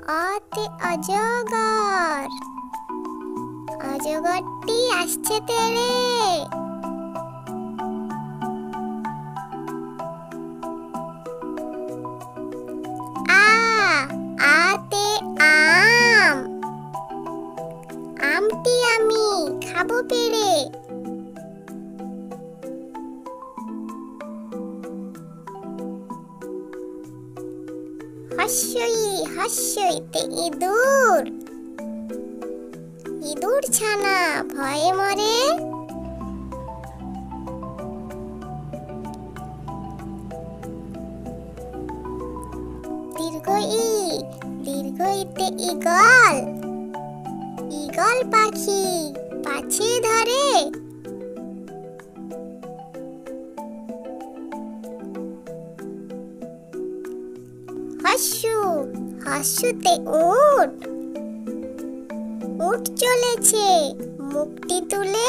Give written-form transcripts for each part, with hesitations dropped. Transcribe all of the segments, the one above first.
অতে অজগর, অজগরটি আসছে তেড়ে। আতে আম, আমটি আমি খাবো পেড়ে। হস্যই হস্যইতে ইঁদুর, ইঁদুর ছানা ভয়ে মরে। দীর্ঘই, দীর্ঘইতে ঈগল, ঈগল পাখি পাছে ধরে। হস্যু, হস্যুতে উট, উট চলেছে মুখটি তুলে।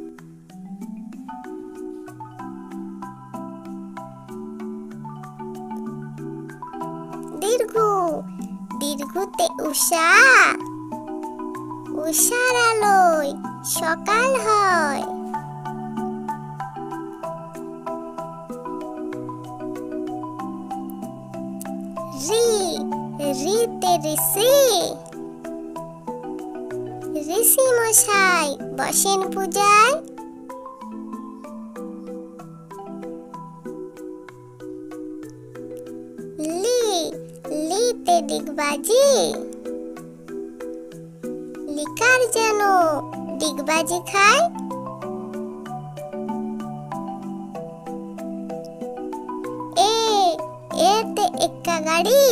দীর্ঘ, দীর্ঘতে উষা, উষার আলোয় সকাল হয়। রি, রিতে ঋষি, ঋষি মশাই বসেন পূজায়। লি, লিতে ডিগবাজি, লিকার যেন ডিগবাজি খায়। এতে এক্কা গাড়ি,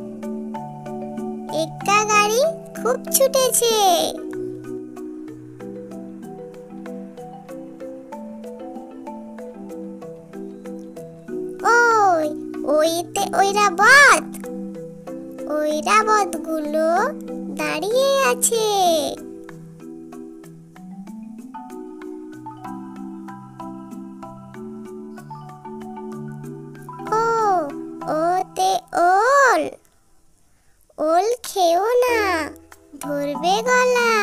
এক্কা গাড়ি খুব ছুটেছে। ওই, ওইতে ঐরাবত, ঐরাবত গুলো দাঁড়িয়ে আছে। ওতে ওল, ওল খেও না ধরবে গলা।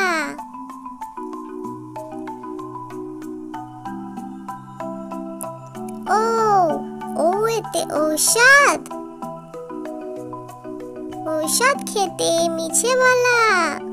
ওতে ঔষধ, ঔষধ খেতে মিছে বলা।